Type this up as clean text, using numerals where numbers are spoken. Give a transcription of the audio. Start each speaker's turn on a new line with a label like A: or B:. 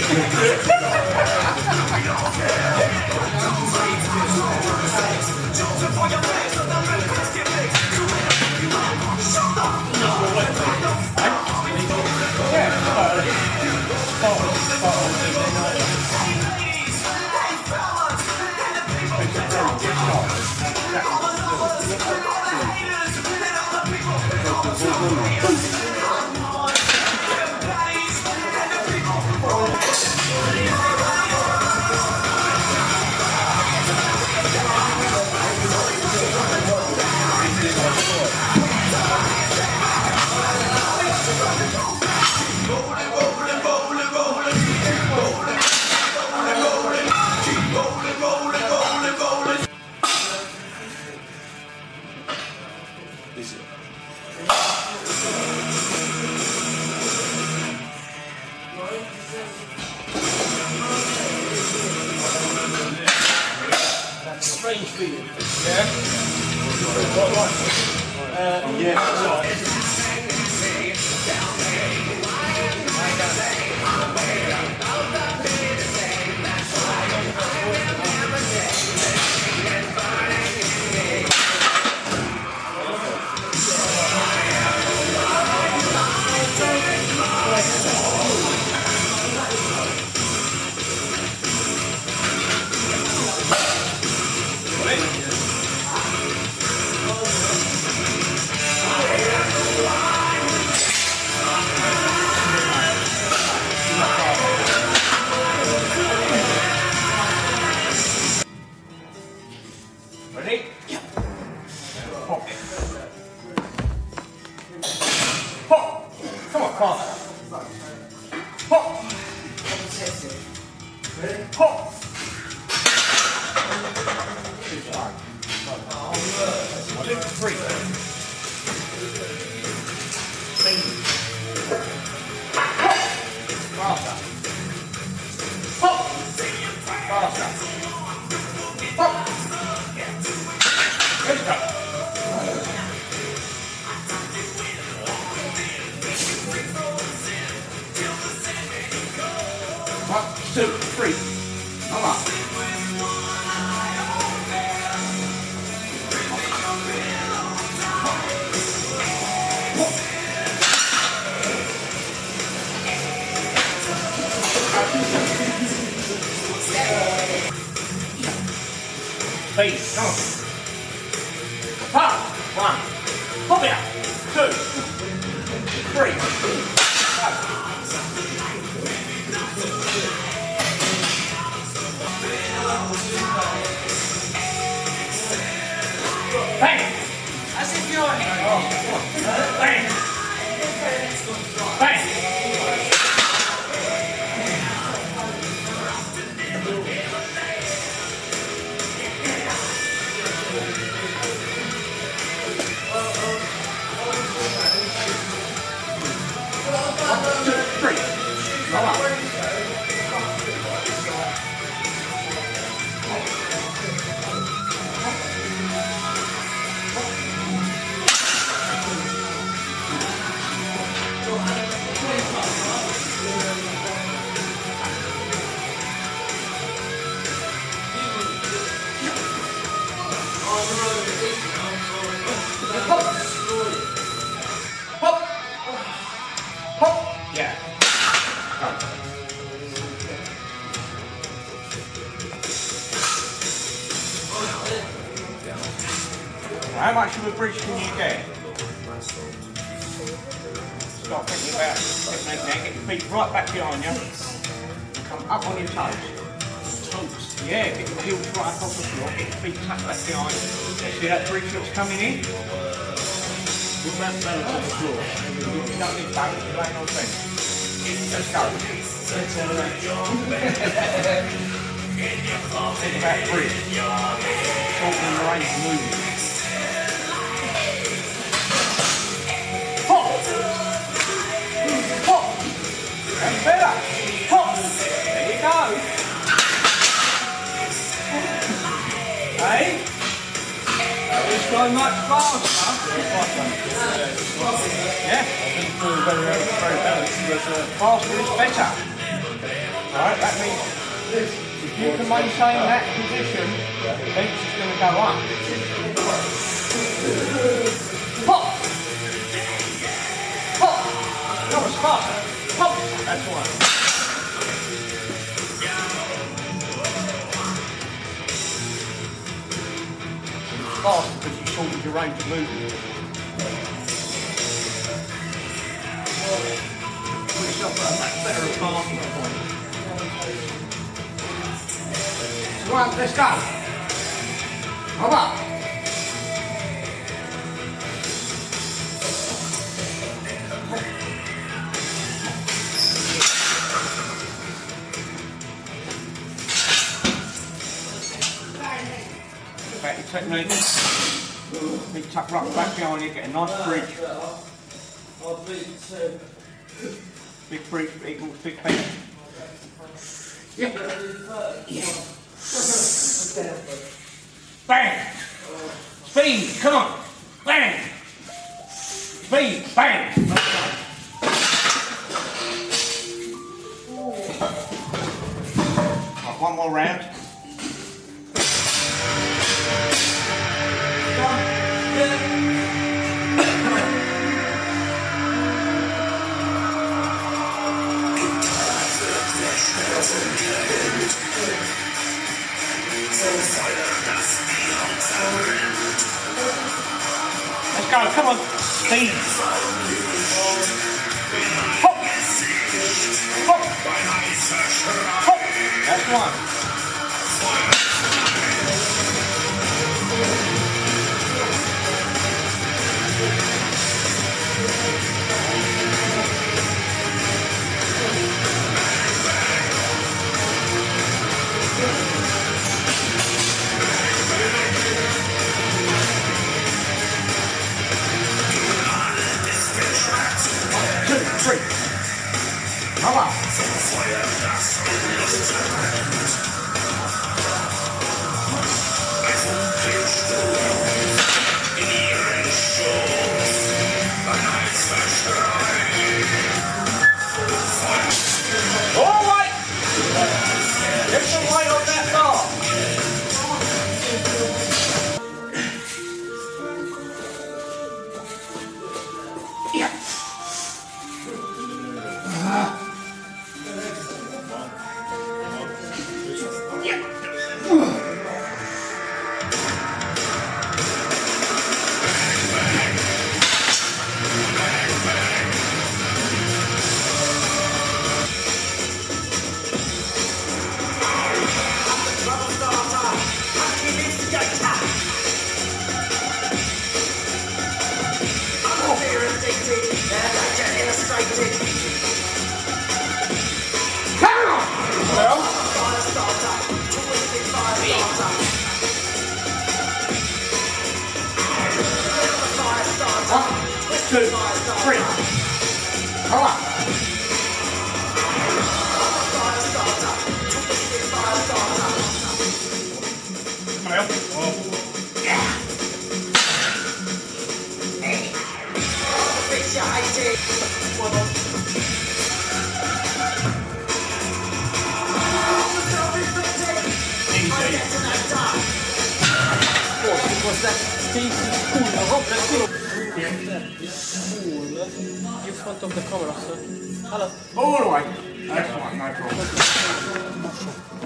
A: Strange feeling. Yeah? Yeah. Ready? Yeah. Pop. Pop. Come on, faster. Pop. Ready? Pop. Three. Faster. Pop. Faster. Pop. Let's go. 1, 2, 3. Come on. Please, come on. Pop. 1. Pop it up. 2. 3. Go. Bang! As if you're bang! Bang! One, two, three. Come on. Yeah. How much of a bridge can you get? Stop thinking about it. Get your feet right back behind you. Come up on your toes. Toes? Yeah, get your heels right up off the floor. Get your feet tucked back behind you. See that bridge that's coming in? Put that balance on the floor. You don't need balance, you're laying on the bench. Let's go. Let's all around. Think about bridge. Shortening the range of movement. Hop! Hop! That's better. Hop! There you go. Hey? It's going much faster. Yeah? I didn't feel very balanced, but faster is better. Right, that means if you can maintain that position, the bench is going to go up. Pop! Pop! Not as fast. Pop! That's one. Fast because you shortened your range of movement. Put yourself at a much better advantage point. Right, let's go. Come on. Back your technique. Big tuck right back behind you, get a nice bridge. Big bridge equals big bend. Yeah. Yeah. Bang! Speed, come on! Bang! Speed, bang! Right, one more round. Let's go, come on. Speed. Hop. Hop. Hop. That's one. Three. Come on. All right. Get some weight on that bar. Yeah. Two, three. Come on. Come on. Yeah.
B: Was that decent cool? I hope that's cool. In front of the camera, sir. Hello.
A: All the way. That's fine, no problem.